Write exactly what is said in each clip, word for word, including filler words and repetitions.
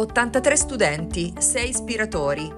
ottantatré studenti, sei ispiratori,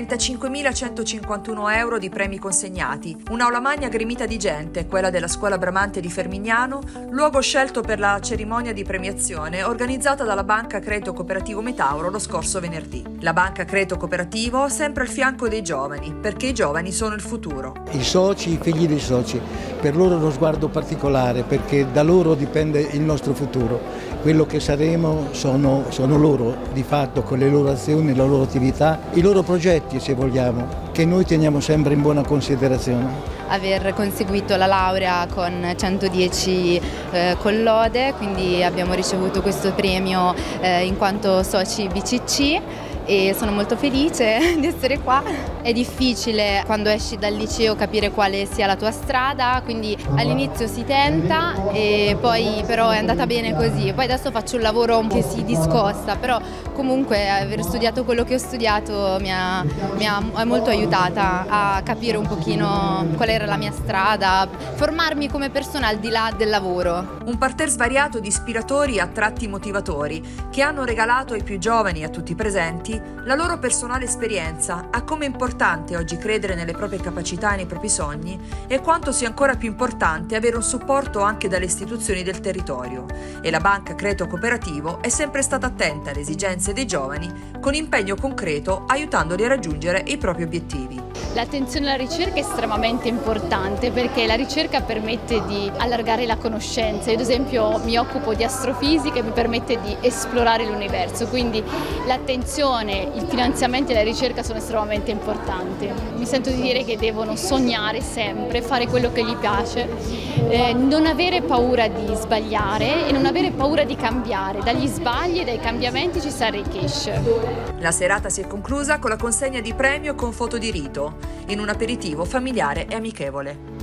trentacinquemilacentocinquantuno euro di premi consegnati, un'aula magna gremita di gente, quella della Scuola Bramante di Fermignano, luogo scelto per la cerimonia di premiazione organizzata dalla Banca Credito Cooperativo Metauro lo scorso venerdì. La Banca Credito Cooperativo sempre al fianco dei giovani, perché i giovani sono il futuro. I soci, i figli dei soci, per loro uno sguardo particolare, perché da loro dipende il nostro futuro. Quello che saremo sono, sono loro, di fatto, con le loro azioni, la loro attività, i loro progetti, se vogliamo, che noi teniamo sempre in buona considerazione. Aver conseguito la laurea con centodieci eh, con lode, quindi abbiamo ricevuto questo premio eh, in quanto soci B C C. E sono molto felice di essere qua. È difficile quando esci dal liceo capire quale sia la tua strada, quindi all'inizio si tenta e poi però è andata bene così. Poi adesso faccio un lavoro che si discosta, però comunque aver studiato quello che ho studiato mi ha, mi ha molto aiutata a capire un pochino qual era la mia strada, formarmi come persona al di là del lavoro. Un parterre svariato di ispiratori a tratti motivatori che hanno regalato ai più giovani e a tutti i presenti la loro personale esperienza a come è importante oggi credere nelle proprie capacità e nei propri sogni e quanto sia ancora più importante avere un supporto anche dalle istituzioni del territorio. E la Banca Credito Cooperativo è sempre stata attenta alle esigenze dei giovani con impegno concreto aiutandoli a raggiungere i propri obiettivi. L'attenzione alla ricerca è estremamente importante perché la ricerca permette di allargare la conoscenza. Io ad esempio mi occupo di astrofisica e mi permette di esplorare l'universo, quindi l'attenzione, il finanziamento e la ricerca sono estremamente importanti. Mi sento di dire che devono sognare sempre, fare quello che gli piace, eh, non avere paura di sbagliare e non avere paura di cambiare. Dagli sbagli e dai cambiamenti ci si arricchisce. La serata si è conclusa con la consegna di premio con foto di rito, in un aperitivo familiare e amichevole.